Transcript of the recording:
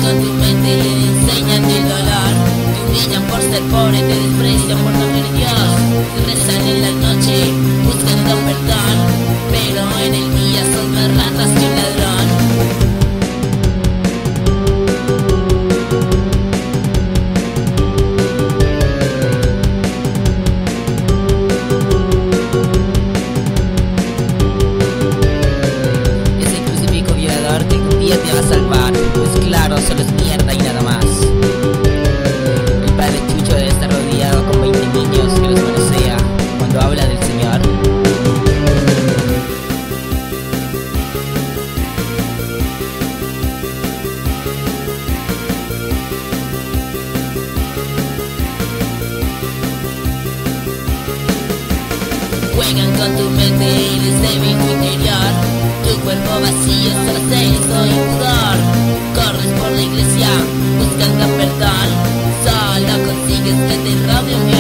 con tu mente y le enseñan el dolor. Te humillan por ser pobre, te desprecian por no ser Dios. Rezan en la noche buscando perdón, pero en el día son más ratas que un ladrón. Te va a salvar, pues claro, solo es mierda y nada más. El padre Chucho debe estar rodeado con 20 niños que los manosea cuando habla del Señor. Juegan con tu mente y desdeben tu interior. Tu cuerpo vacío, solo sexo y pudor. Corres por la iglesia buscando perdón, solo consigues que te robe un